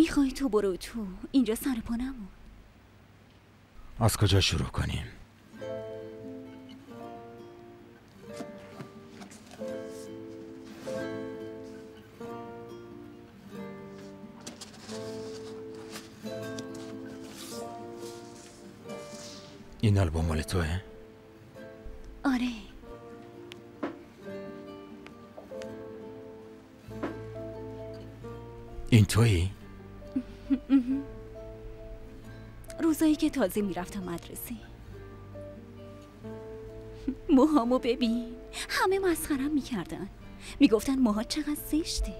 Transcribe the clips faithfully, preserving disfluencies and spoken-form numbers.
میخوای تو برو تو، اینجا سر پا نمون. از کجا شروع کنیم؟ این آلبوم مال توه؟ آره. این تویی؟ روزایی که تازه میرفتم مدرسه. موهامو ببین، همه مسخرم میکردن، میگفتن موها چقدر زشته.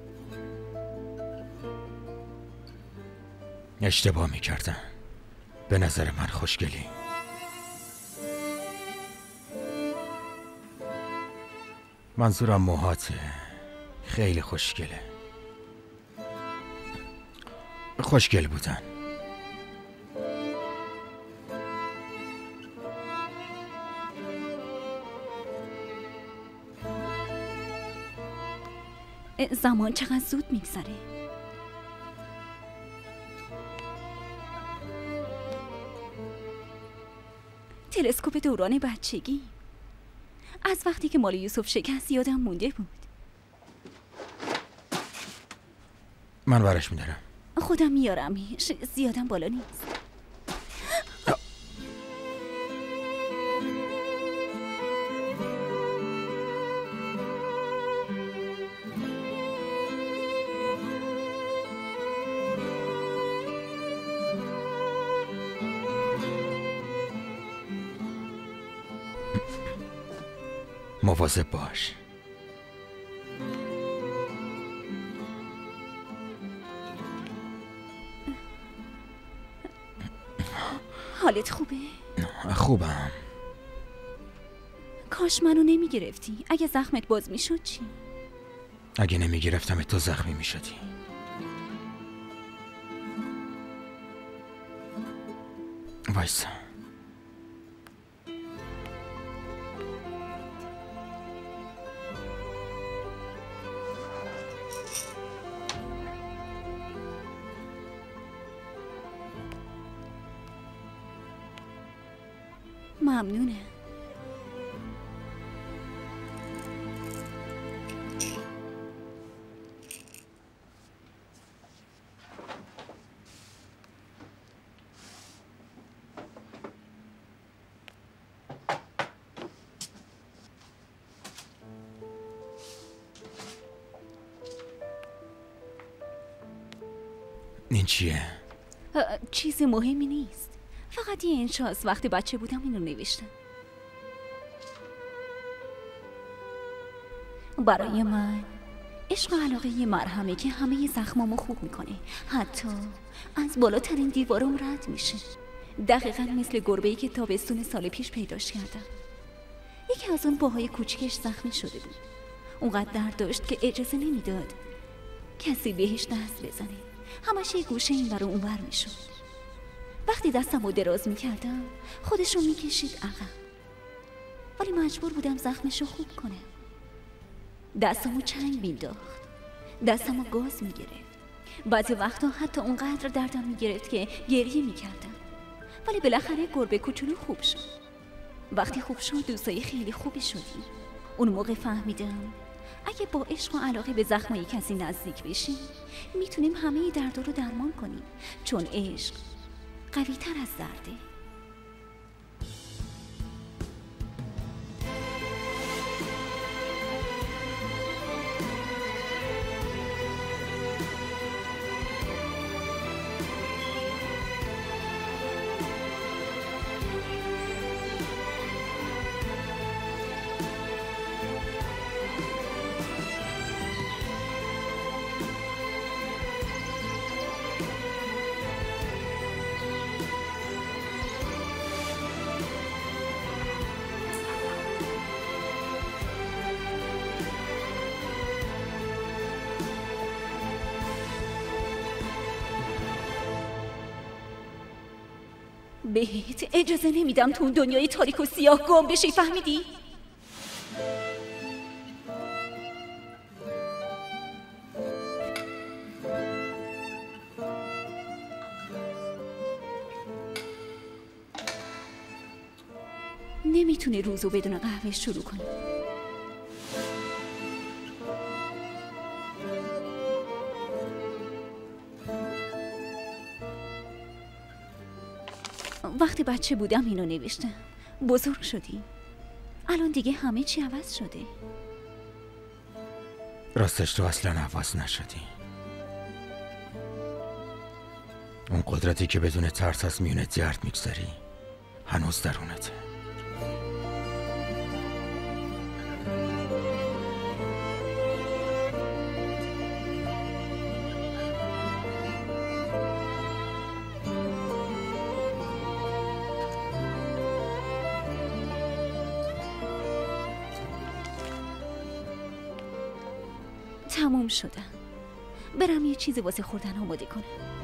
اشتباه میکردن، به نظر من خوشگلی. منظورم موهاته، خیلی خوشگله. خوشگل بودن. زمان چقدر زود میگذره. تلسکوپ دوران بچگی، از وقتی که مال یوسف شکست یادم مونده بود. من برش میدارم. خودم میارمش، زیادم بالا نیست. مواظب باش. حالت خوبه؟ خوبم. کاش منو نمیگرفتی. اگه زخمت باز میشد چی؟ اگه نمیگرفتم تو زخمی میشدی. وایسا. ممنونه. این چیه؟ چیز مهمی نیست، فقط یه انشاست. وقتی بچه بودم اینو نوشتم. برای من عشق و علاقه یه مرهمه که همه زخمامو خوب میکنه، حتی از بالاترین دیوارم رد میشه. دقیقا مثل گربه‌ای که تابستون سال پیش پیداش کردم. یکی از اون پاهای کوچیکش زخمی شده بود، اونقدر درد داشت که اجازه نمیداد کسی بهش دست بزنه. همش یه گوشه این برای اون بر میشد. وقتی دستم رو دراز میکردم خودش رو میکشید عقب، ولی مجبور بودم زخمش رو خوب کنم. دستمو چنگ مینداخت، دستمو گاز میگرفت. بعضی وقتا حتی اونقدر دردم میگرفت که گریه میکردم، ولی بالاخره گربه کوچولو خوب شد. وقتی خوب شد دوستای خیلی خوبی شدیم. اون موقع فهمیدم اگه با عشق و علاقه به زخمای کسی نزدیک بشیم میتونیم همه دردا رو درمان کنیم، چون عشق قوی تر از درده. بهت اجازه نمیدم تو اون دنیای تاریک و سیاه گم بشی، فهمیدی؟ نمیتونه روزو بدون قهوه شروع کنه. وقتی بچه بودم اینو نوشتم. بزرگ شدی. الان دیگه همه چی عوض شده. راستش تو اصلا عوض نشدی. اون قدرتی که بدون ترس از میونه درد میگذاری هنوز درونته. تموم شدم. برم یه چیزی واسه خوردن آماده کنم.